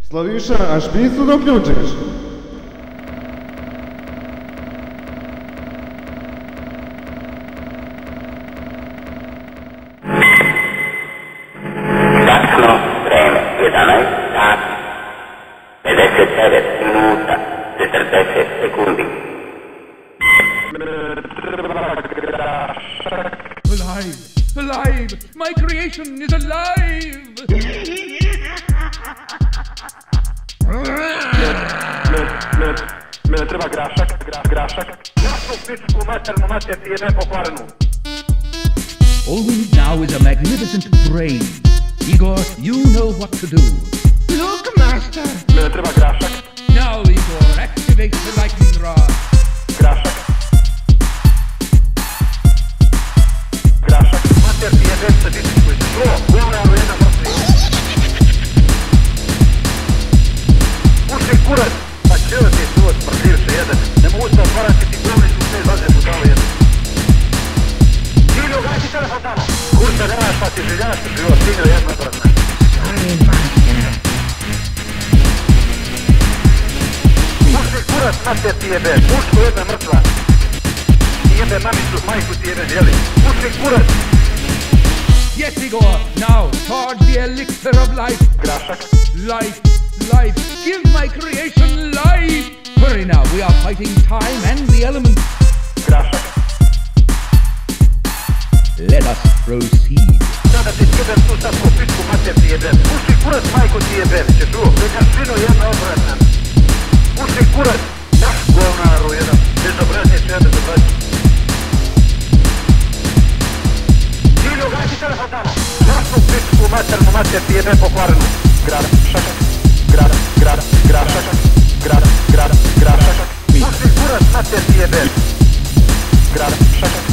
Slaviša, a špicu dok ključiš? Tačno vreme 11 sati, 59 minuta, 40 sekundi. Alive! Alive! My creation is alive! Mene treba grašak. Jasnu pičku maternu, mater ti jebe pokvarenu. All we need now is a magnificent brain. Igor, you know what to do. Look, master! Mene treba grašak. Now, Igor, activate the lightning rod. Grašak. Mater ti jebe statistiku iz zlo. Govnaru jedan mrtvi. Puši kurac. Pa čeo ti je život prokljivše jedan. Ne mogu se otvarati ti govnicu sve izlaze budalo jedan. Silju, gaj ti telefon tamo. Kurca nemaš pa ti željaš život. Silju jedno brzne. Puši kurac, mater ti jebe. Puško jedna mrtva. Ti jebe mamicu, majku ti jebe, jeli. Puši kurac. Yes, Igor, now charge the elixir of life. Grašak. Life, life, give my creation life. Hurry now, we are fighting time and the elements. Grašak. Let us proceed. Sada ti skidam tu sad ko pičku mater ti jebem. Puši kurac, majku ti jebem. Če čuo? Neka svino jedna obratna. Puši kurac. Naš govnaru jedan. Bezobraznije će jebe zobrazni. Silju, gaj ti telefon tamo. Našu pičku maternu, mater ti jebem pokvarenu. Grašak. Puši kurac, mater ti jebem. Grašak.